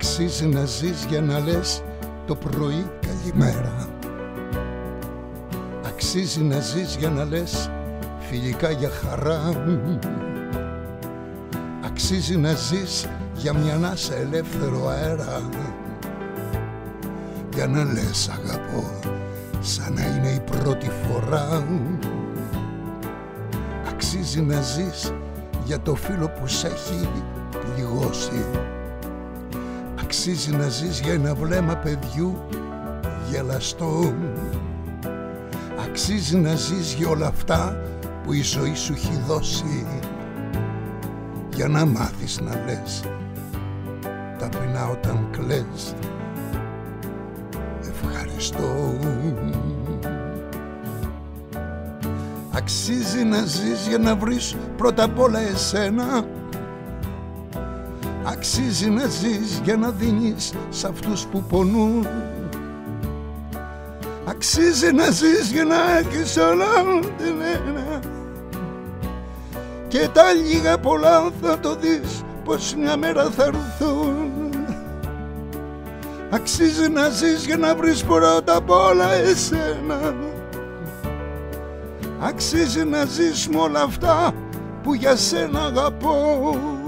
Αξίζει να ζεις για να λες το πρωί καλημέρα. Αξίζει να ζεις για να λες φιλικά για χαρά. Αξίζει να ζεις για μια ανάσα ελεύθερο αέρα. Για να λες αγαπώ σαν να είναι η πρώτη φορά. Αξίζει να ζεις για το φίλο που σ' έχει πληγώσει. Αξίζει να ζεις για ένα βλέμμα παιδιού γελαστό. Αξίζει να ζεις για όλα αυτά που η ζωή σου έχει δώσει. Για να μάθεις να λες ταπεινά όταν κλαις ευχαριστώ. Αξίζει να ζεις για να βρεις πρώτα απ' όλα εσένα. Αξίζει να ζεις για να δίνεις σ' αυτούς που πονούν. Αξίζει να ζεις για να έχεις όλα την ένα. Και τα λίγα πολλά θα το δεις πως μια μέρα θα έρθουν. Αξίζει να ζεις για να βρεις πρώτα απ' όλα εσένα. Αξίζει να ζεις με όλα αυτά που για σένα αγαπώ.